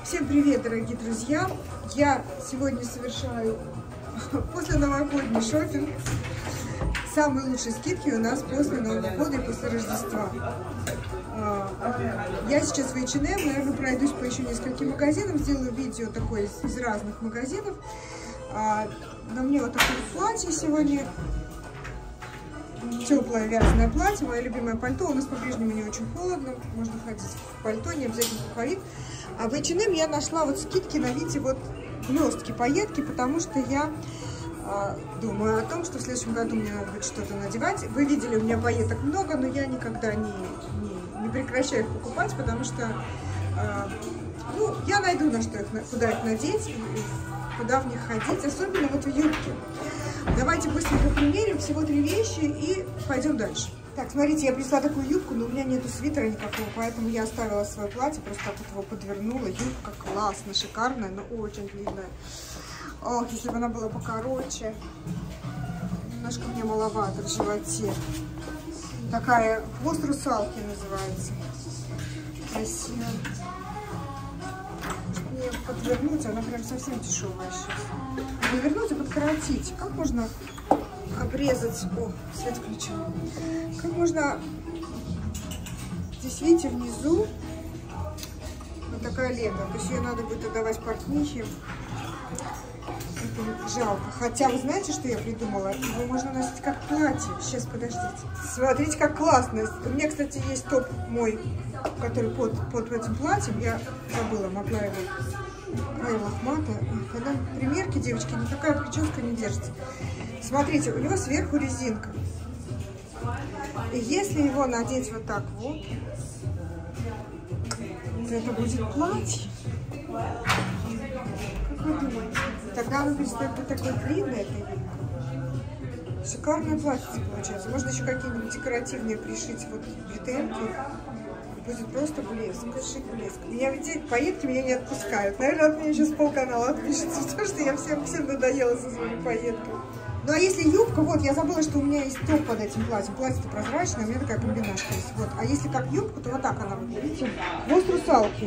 Всем привет, дорогие друзья! Я сегодня совершаю после новогодний шопинг. Самые лучшие скидки у нас после Нового года и после Рождества. Я сейчас в H&M, наверное, пройдусь по еще нескольким магазинам, сделаю видео такое из разных магазинов. На мне вот такое платье сегодня. Теплое вязаное платье, мое любимое пальто. У нас по-прежнему не очень холодно, можно ходить в пальто, не обязательно пуховик. А в H&M я нашла вот скидки на виде вот блестки, пайетки, потому что я думаю о том, что в следующем году мне надо будет что-то надевать. Вы видели, у меня пайеток много, но я никогда не прекращаю их покупать, потому что ну, я найду на что их, куда их надеть, куда в них ходить, особенно вот в юбке. Давайте быстренько примерим всего 3 вещи и пойдем дальше. Так, смотрите, я принесла такую юбку, но у меня нету свитера никакого, поэтому я оставила свое платье, просто так вот его подвернула. Юбка классная, шикарная, но очень длинная. Ох, если бы она была покороче. Немножко мне маловато в животе. Такая, хвост русалки называется. Красиво. Мне подвернуть, она прям совсем дешевая сейчас. Подвернуть и подкоротить. Как можно обрезать? О, свет включил. Как можно... Здесь, видите, внизу вот такая лента. То есть ее надо будет отдавать портнихе. Это жалко. Хотя, вы знаете, что я придумала? Его можно носить как платье. Сейчас, подождите. Смотрите, как классно. У меня, кстати, есть топ мой, который под этим платьем. Я забыла, могла его... Край лохмата. Когда примерки, девочки, никакая прическа не держится. Смотрите, у него сверху резинка. И если его надеть вот так вот, то это будет платье. Как вы думаете? Тогда оно перестает быть такой длинной, эта юбка. Шикарное платье получается. Можно еще какие-нибудь декоративные пришить вот бретельки. Будет просто блеск, шик блеск. Меня ведь пайетки меня не отпускают. Наверное, от меня сейчас полканала отпишется, потому что я всем надоела со своими пайетками. Ну а если юбка, вот, я забыла, что у меня есть топ под этим платьем. Платье-то прозрачное, у меня такая комбинашка есть. Вот. А если как юбка, то вот так она выглядит. Видите? Хвост русалки.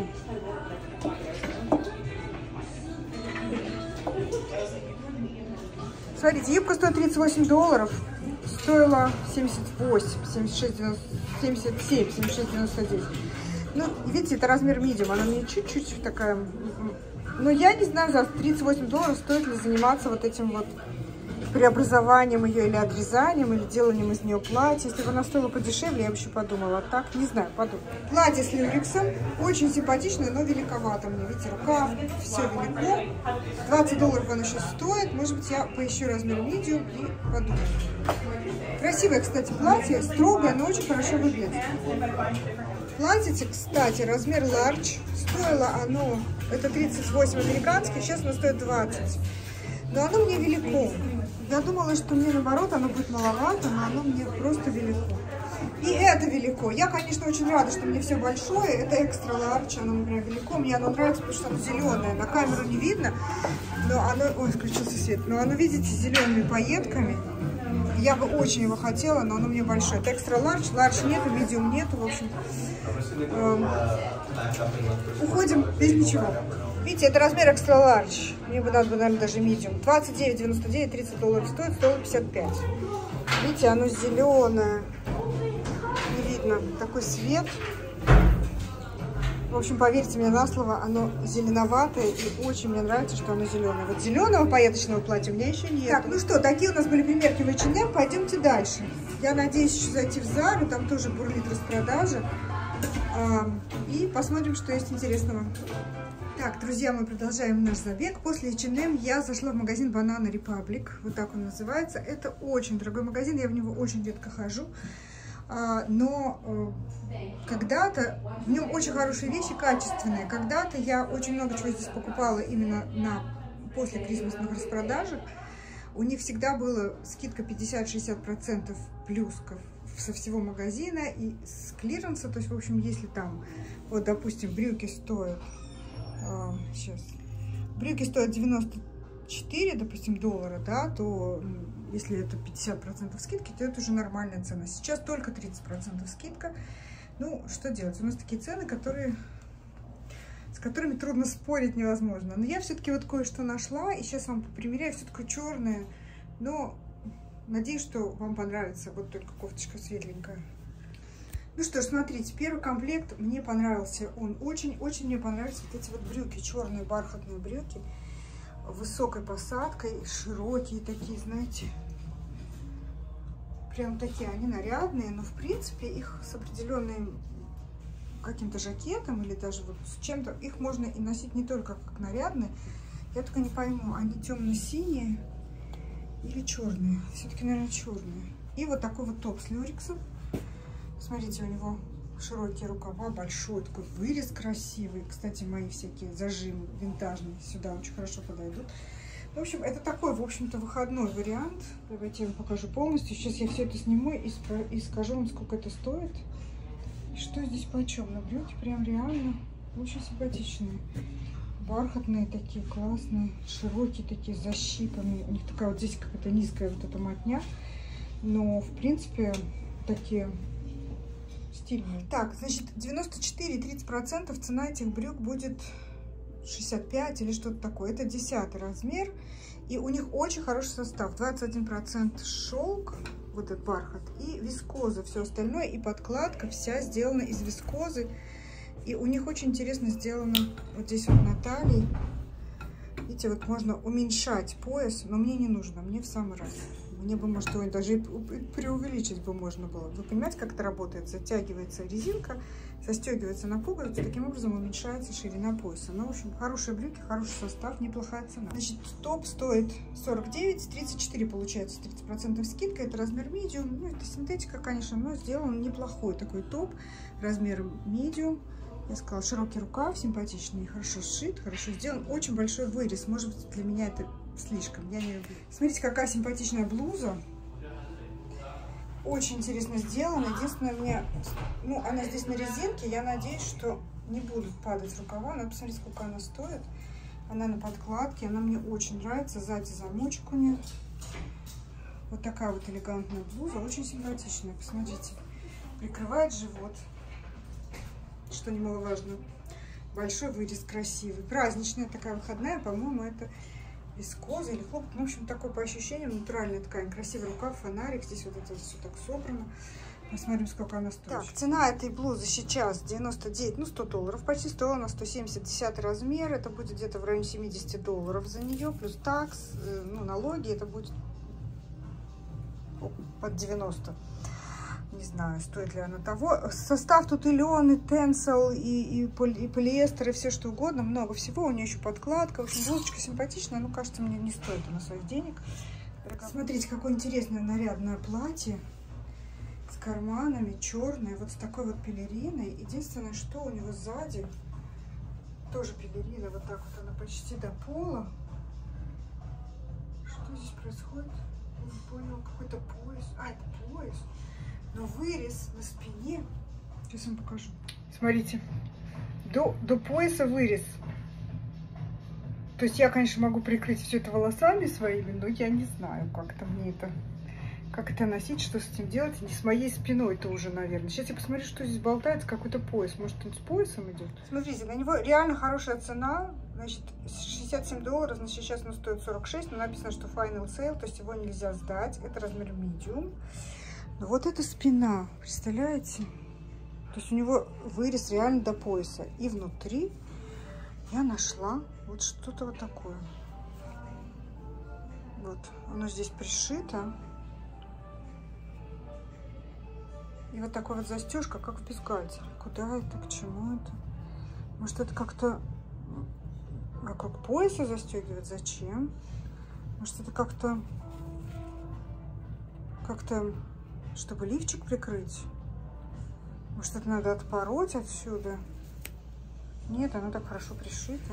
Смотрите, юбка стоит $38. Стоила 78, 76, 77, 76, 99. Ну, видите, это размер medium, она мне чуть-чуть такая... Но я не знаю, за $38 стоит ли заниматься вот этим вот преобразованием ее или отрезанием, или деланием из нее платья. Если бы она стоила подешевле, я бы еще подумала. А так, не знаю, подумаю. Платье с люрексом, очень симпатичное, но великовато мне. Видите, рукав, все велико. $20 он еще стоит. Может быть, я поищу размер medium и подумаю. Красивое, кстати, платье, строгое, но очень хорошо выглядит. Платье, кстати, размер large. Стоило оно, это 38 американских, сейчас оно стоит 20. Но оно мне велико. Я думала, что мне наоборот оно будет маловато, но оно мне просто велико. И это велико. Я, конечно, очень рада, что мне все большое. Это экстра large, оно мне велико. Мне оно нравится, потому что оно зеленое. На камеру не видно, но оно... Ой, включился свет. Но оно, видите, с зелеными пайетками. Я бы очень его хотела, но оно мне большое. Это экстра large. Large нету, medium нету, в общем. Уходим без ничего. Видите, это размер экстра large. Мне бы надо, наверное, даже medium. $29.99, $30 стоит, стоило 55. Видите, оно зеленое. Не видно. Такой свет. В общем, поверьте мне на слово, оно зеленоватое и очень мне нравится, что оно зеленое. Вот зеленого пайеточного платья у меня еще нет. Так, ну что, такие у нас были примерки в H&M. Пойдемте дальше. Я надеюсь еще зайти в Зару, там тоже бурлит распродажа. И посмотрим, что есть интересного. Так, друзья, мы продолжаем наш забег. После H&M я зашла в магазин Banana Republic, вот так он называется. Это очень дорогой магазин, я в него очень редко хожу. Но когда-то в нем очень хорошие вещи, качественные. Когда-то я очень много чего здесь покупала именно после кризисных распродажах. У них всегда была скидка 50-60% плюсков со всего магазина и с клиренса. То есть, в общем, если там, вот, допустим, брюки стоят... Сейчас. Брюки стоят 94, допустим, доллара, да, то если это 50% скидки, то это уже нормальная цена. Сейчас только 30% скидка. Ну, что делать? У нас такие цены, которые с которыми трудно спорить, невозможно. Но я все-таки вот кое-что нашла, и сейчас вам примеряю, все такое черное, но надеюсь, что вам понравится. Вот только кофточка светленькая. Ну что ж, смотрите, первый комплект мне понравился. Он очень мне понравились вот эти вот брюки, черные бархатные брюки, высокой посадкой, широкие такие, знаете. Прям такие, они нарядные, но в принципе их с определенным каким-то жакетом или даже вот с чем-то, их можно и носить не только как нарядные. Я только не пойму, они темно-синие или черные. Все-таки, наверное, черные. И вот такой вот топ с люрексом. Смотрите, у него широкие рукава, большой такой вырез красивый. Кстати, мои всякие зажимы винтажные сюда очень хорошо подойдут. В общем, это такой, в общем-то, выходной вариант. Давайте я вам покажу полностью. Сейчас я все это сниму и скажу вам, сколько это стоит. И что здесь почем. Но брюки прям реально очень симпатичные. Бархатные такие, классные, широкие такие, с защипами. У них такая вот здесь какая-то низкая вот эта мотня. Но, в принципе, такие стильные. Так, значит, 94-30%, цена этих брюк будет 65 или что-то такое. Это 10 размер. И у них очень хороший состав. 21% шелк, вот этот бархат, и вискоза. Все остальное, и подкладка вся сделана из вискозы. И у них очень интересно сделано вот здесь вот на талии. Видите, вот можно уменьшать пояс, но мне не нужно, мне в самый раз. Мне бы, может, его даже и преувеличить бы можно было. Вы понимаете, как это работает? Затягивается резинка, застегивается на пуговицу, таким образом уменьшается ширина пояса. Ну, в общем, хорошие брюки, хороший состав, неплохая цена. Значит, топ стоит 49, 34 получается, 30% скидка. Это размер medium. Ну, это синтетика, конечно, но сделан неплохой такой топ размером medium. Я сказала, широкий рукав, симпатичный, хорошо сшит, хорошо сделан. Очень большой вырез. Может быть, для меня это слишком. Я не люблю. Смотрите, какая симпатичная блуза. Очень интересно сделана. Единственное, мне, ну, она здесь на резинке. Я надеюсь, что не будут падать рукава. Надо посмотреть, сколько она стоит. Она на подкладке. Она мне очень нравится. Сзади замочек у нее. Вот такая вот элегантная блуза. Очень симпатичная. Посмотрите. Прикрывает живот. Что немаловажно. Большой вырез красивый. Праздничная такая выходная. По-моему, это вискоза или хлопок. Ну, в общем, такой по ощущениям натуральная ткань. Красивый рукав, фонарик. Здесь вот это все так собрано. Посмотрим, сколько она стоит. Так, цена этой блузы сейчас 99, ну, $100. Почти стоила на 170, 10 размер. Это будет где-то в районе $70 за нее. Плюс такс, ну, налоги. Это будет под 90. Не знаю, стоит ли она того. Состав тут и лен, и тенсел, и полиэстер, и все что угодно. Много всего. У нее еще подкладка. В общем, блузочка симпатичная. Ну, кажется, мне не стоит она своих денег. Смотрите, какое интересное нарядное платье. С карманами, черное. Вот с такой вот пелериной. Единственное, что у него сзади. Тоже пелерина. Вот так вот она почти до пола. Что здесь происходит? Не понял. Какой-то пояс. А, это пояс. Но вырез на спине. Сейчас вам покажу. Смотрите. До пояса вырез. То есть я, конечно, могу прикрыть все это волосами своими, но я не знаю, как-то мне это... Как это носить, что с этим делать? Не с моей спиной-то уже, наверное. Сейчас я посмотрю, что здесь болтается. Какой-то пояс. Может, он с поясом идет? Смотрите, на него реально хорошая цена. Значит, $67. Значит, сейчас он стоит 46. Но написано, что final sale. То есть его нельзя сдать. Это размер medium. Но вот эта спина, представляете? То есть у него вырез реально до пояса. И внутри я нашла вот что-то вот такое. Вот, оно здесь пришито. И вот такая вот застежка, как в бюстгальтере. Куда это, к чему это? Может, это как-то вокруг пояса застегивать? Зачем? Может, это как-то, чтобы лифчик прикрыть? Может, это надо отпороть отсюда? Нет, оно так хорошо пришито.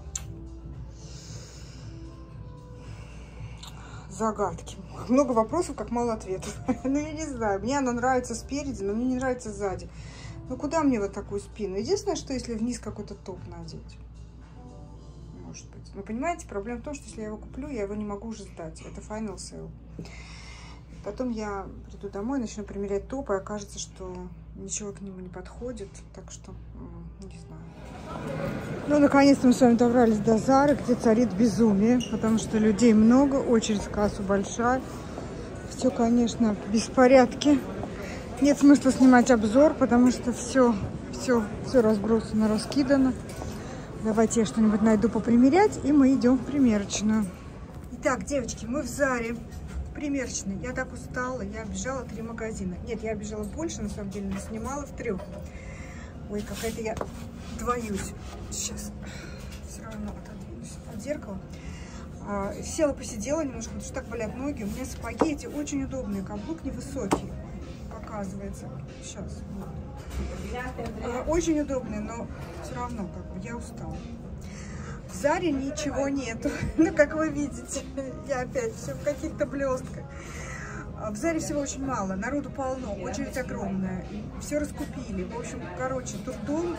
Загадки. Много вопросов, как мало ответов. Ну, я не знаю. Мне она нравится спереди, но мне не нравится сзади. Ну, куда мне вот такую спину? Единственное, что если вниз какой-то топ надеть. Может быть. Но понимаете, проблема в том, что если я его куплю, я его не могу уже сдать. Это final sale. Потом я приду домой, начну примерять топ, и окажется, что ничего к нему не подходит. Так что, не знаю. Ну, наконец-то мы с вами добрались до Зары, где царит безумие, потому что людей много, очередь в кассу большая. Все, конечно, в беспорядке. Нет смысла снимать обзор, потому что все разбросано, раскидано. Давайте я что-нибудь найду попримерять, и мы идем в примерочную. Итак, девочки, мы в Заре. Примерочной. Я так устала, я оббежала 3 магазина. Нет, я оббежала больше, на самом деле, но снимала в 3. Ой, какая-то я двоюсь. Сейчас все равно отодвинусь от зеркала. Села, посидела немножко, потому что так болят ноги. У меня сапоги эти очень удобные, каблук невысокий, оказывается. Сейчас. Очень удобные, но все равно как бы я устала. В Заре ничего нету. Ну, как вы видите, я опять все в каких-то блестках. В Заре всего очень мало, народу полно, очередь огромная, все раскупили. В общем, короче, турдом.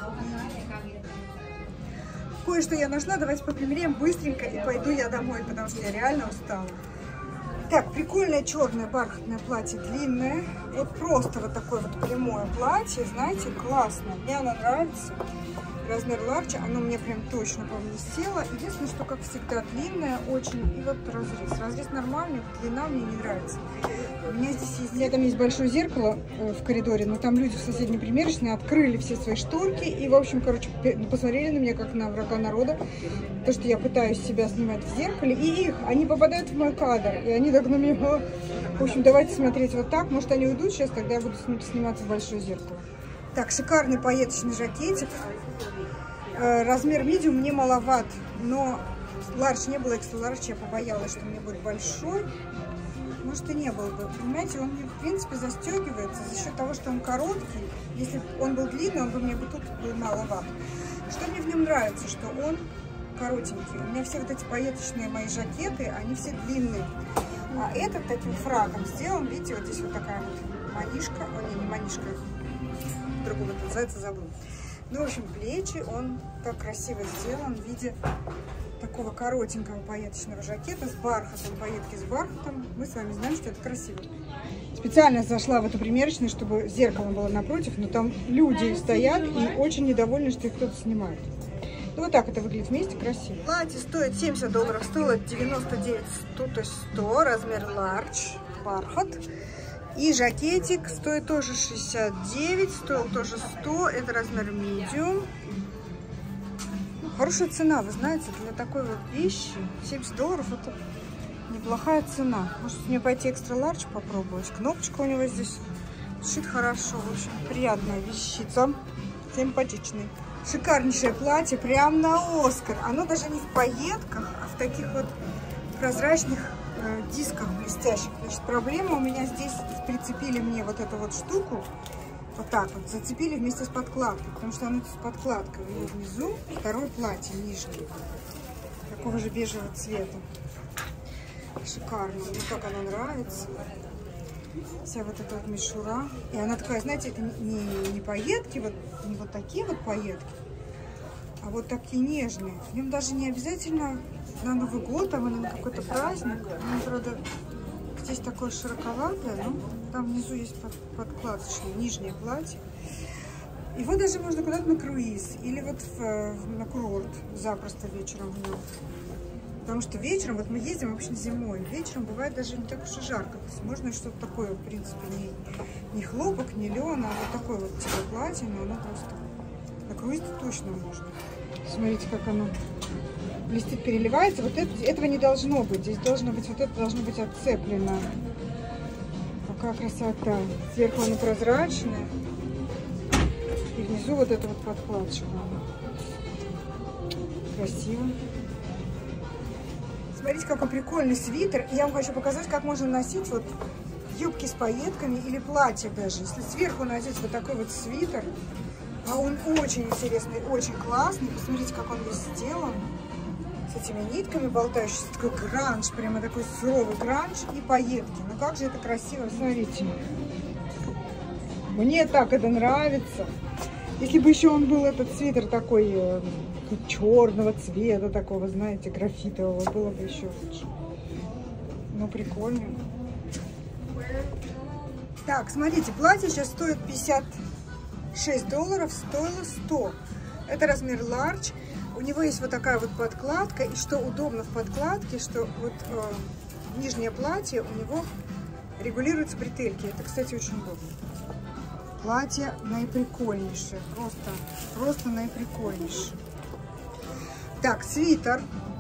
Кое-что я нашла, давайте попримеряем быстренько и пойду я домой, потому что я реально устала. Так, прикольное черное бархатное платье, длинное. Вот просто вот такое вот прямое платье, знаете, классно. Мне оно нравится. Размер ларча, оно мне прям точно поместило. Единственное, что, как всегда, длинное очень. И вот разрез. Разрез нормальный, длина мне не нравится. У меня там есть большое зеркало в коридоре, но там люди в соседней примерочной открыли все свои шторки. И, в общем, короче, посмотрели на меня, как на врага народа. То, что я пытаюсь себя снимать в зеркале. И они попадают в мой кадр. И они так на меня... В общем, давайте смотреть вот так. Может, они уйдут сейчас, тогда я буду сниматься в большое зеркало. Так, шикарный пайеточный жакетик. Размер медиум мне маловат, но ларч не было, экстра ларч, я побоялась, что мне будет большой. Может, и не было бы. Понимаете, он мне, в принципе, застегивается за счет того, что он короткий. Если бы он был длинный, он бы мне бы тут был маловат. Что мне в нем нравится, что он коротенький. У меня все вот эти пайеточные мои жакеты, они все длинные. А этот таким фраком сделан, видите, вот здесь вот такая вот манишка. О, не манишка, другого это называется, забыла. Ну, в общем, плечи он так красиво сделан в виде такого коротенького пайеточного жакета с бархатом, пайетки с бархатом. Мы с вами знаем, что это красиво. Специально зашла в эту примерочную, чтобы зеркало было напротив, но там люди стоят и очень недовольны, что их кто-то снимает. Ну, вот так это выглядит вместе, красиво. Платье стоит $70, стоило 99, то есть 100, размер large, бархат. И жакетик стоит тоже 69, стоил тоже 100, это размер medium. Ну, хорошая цена, вы знаете, для такой вот вещи $70 это неплохая цена. Может мне пойти экстра large попробовать. Кнопочка у него здесь шит хорошо, в общем, приятная вещица, симпатичный. Шикарнейшее платье, прям на Оскар. Оно даже не в пайетках, а в таких вот прозрачных дисках блестящих. Значит, проблема у меня здесь, прицепили мне вот эту вот штуку, вот так вот, зацепили вместе с подкладкой, потому что оно с подкладкой. И внизу второе платье, нижнее, такого же бежевого цвета. Шикарно, мне как оно нравится. Вся вот эта вот мишура. И она такая, знаете, это не пайетки, вот, не вот такие вот пайетки, а вот такие нежные. В нем даже не обязательно на Новый год там, или на какой-то праздник. Ну, правда, здесь такое широковатое, но там внизу есть подкладочное нижнее платье. Его даже можно куда-то на круиз или вот на курорт запросто вечером в нем. Потому что вечером, вот мы ездим обычно зимой, вечером бывает даже не так уж и жарко. То есть можно что-то такое, в принципе, не хлопок, не лен, а вот такое вот типа платье, но оно просто на круиз точно можно. Смотрите, как оно блестит, переливается. Вот этого не должно быть. Здесь должно быть, вот это должно быть отцеплено. Какая красота. Сверху оно прозрачное. И внизу вот это вот подкладочка. Красиво. Смотрите, какой прикольный свитер. И я вам хочу показать, как можно носить вот юбки с пайетками или платье даже. Если сверху надеть вот такой вот свитер, а он очень интересный, очень классный. Посмотрите, как он весь сделан. С этими нитками болтающимися. Такой гранж, прямо такой суровый гранж и пайетки. Ну как же это красиво, смотрите. Мне так это нравится. Если бы еще он был, этот свитер такой черного цвета, такого, знаете, графитового, было бы еще лучше. Ну, прикольно. Так, смотрите, платье сейчас стоит $56, стоило 100. Это размер large. У него есть вот такая вот подкладка, и что удобно в подкладке, что вот нижнее платье у него регулируются бретельки. Это, кстати, очень удобно. Платье наиприкольнейшее, просто наиприкольнейшее. Так, свитер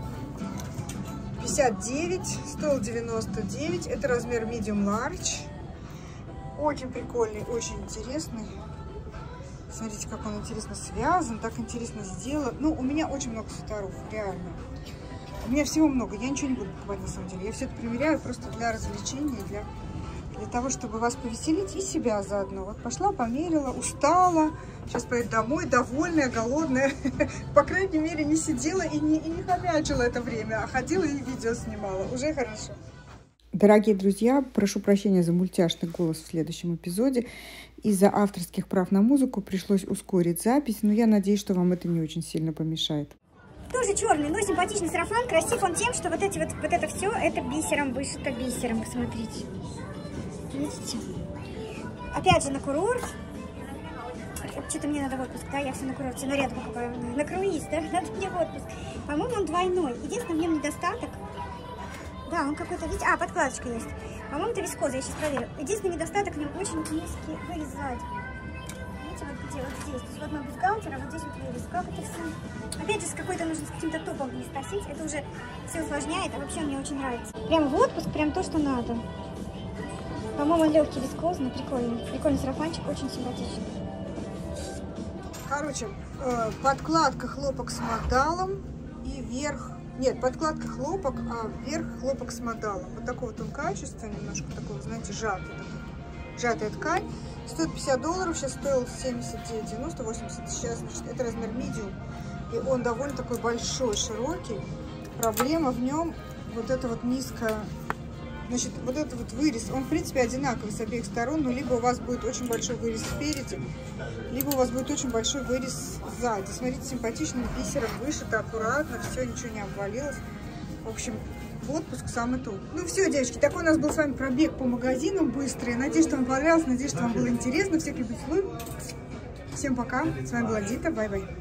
59, стоил 99, это размер medium large. Очень прикольный, очень интересный. Смотрите, как он интересно связан, так интересно сделан. Ну, у меня очень много свитеров, реально. У меня всего много, я ничего не буду покупать на самом деле. Я все это примеряю просто для развлечения, для того, чтобы вас повеселить и себя заодно. Вот пошла, померила, устала. Сейчас поеду домой, довольная, голодная. По крайней мере, не сидела и не хомячила это время, а ходила и видео снимала. Уже хорошо. Дорогие друзья, прошу прощения за мультяшный голос в следующем эпизоде. Из-за авторских прав на музыку пришлось ускорить запись, но я надеюсь, что вам это не очень сильно помешает. Тоже черный, но симпатичный сарафан. Красив он тем, что вот это все, это бисером, вышито бисером. Посмотрите. Видите? Опять же на курорт. Что-то мне надо в отпуск, да? Я все на курорте, наряд покупаю. На круиз, да? Надо мне в отпуск. По-моему, он двойной. Единственное, в нем недостаток. Да, он какой-то, видите, подкладочка есть. По-моему, это вискоза, я сейчас проверю. Единственный недостаток, в нем очень низкий вырез сзади. Видите, вот где, вот здесь. То есть вот мой бюстгальтер, а вот здесь вот вырез. Как это все? Опять же, нужно с каким-то топом не носить. Это уже все усложняет, а вообще мне очень нравится. Прям в отпуск, прям то, что надо. По-моему, он легкий, вискозный, прикольный. Прикольный сарафанчик, очень симпатичный. Короче, подкладка хлопок с модалом и верх. Нет, подкладка хлопок, а верх хлопок с модалом. Вот такого вот он качества, немножко такого, знаете, сжатая ткань. Стоит $50, сейчас стоил 79,90, 80. Сейчас, значит, это размер medium. И он довольно такой большой, широкий. Проблема в нем вот это вот низкая. Значит, вот этот вот вырез, он в принципе одинаковый с обеих сторон, но либо у вас будет очень большой вырез спереди, либо у вас будет очень большой вырез сзади. Смотрите, симпатичным бисером вышито, аккуратно, все, ничего не обвалилось. В общем, в отпуск самый топ. Ну все, девочки, такой у нас был с вами пробег по магазинам быстрый. Надеюсь, что вам понравилось, надеюсь, что вам было интересно. Всех люблю, целую. Всем пока. С вами была Дита. Бай-бай.